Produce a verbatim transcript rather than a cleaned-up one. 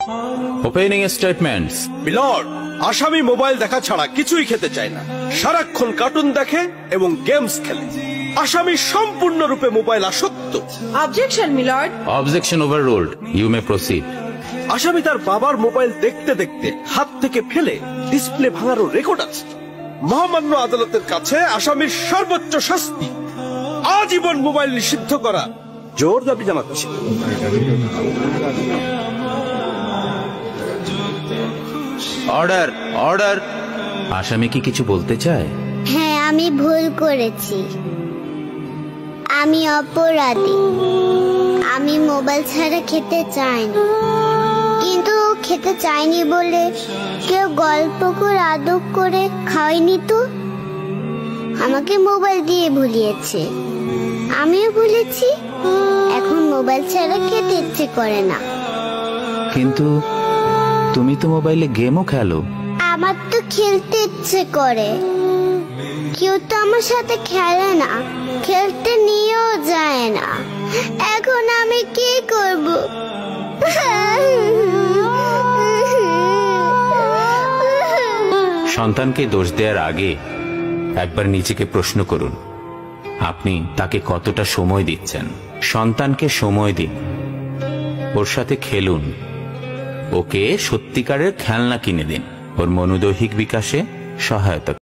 Opening statements. Milord, আসামি mobile দেখা ছাড়া কিছুই খেতে চায় না, সারাক্ষণ কার্টুন দেখে এবং গেমস খেলে। আসামি সম্পূর্ণরূপে মোবাইল আসক্ত। Objection milord. Objection overruled, you may proceed. আসামি তার বাবার মোবাইল দেখতে দেখতে হাত থেকে ফেলে ডিসপ্লে ভাঙারও রেকর্ড আছে। মহামান্য আদালতের কাছে আসামির সর্বোচ্চ শাস্তি আজীবন মোবাইল নিষিদ্ধ করা জোর দাবি জানাচ্ছি। Order, order. আসামি কি কিছু বলতে চায়? হ্যাঁ, আমি ভুল করেছি, আমি অপরাধী। আমি মোবাইল ছাড়া খেতে চাইনি, কিন্তু খেতে চাইনি বলে কেউ গল্প করে আদব করে খাওয়াইনি তো। আমাকে মোবাইল দিয়ে ভুলিয়েছে, আমিও ভুলেছি। এখন মোবাইল ছাড়া খেতে ইচ্ছে করে না। কিন্তু তুমি তো মোবাইলে গেমও খেলো। আমার তো খেলতে ইচ্ছে করে, কেউ তো আমার সাথে খেলে না, খেলতে নিয়েও যায় না। এখন আমি কি করব? সন্তানকে দোষ দেওয়ার আগে একবার নিজেকে প্রশ্ন করুন, আপনি তাকে কতটা সময় দিচ্ছেন। সন্তানকে সময় দিন, ওর সাথে খেলুন, ওকে সত্যিকারের খেলনা কিনে দিন, ওর মনোদৈহিক বিকাশে সহায়তা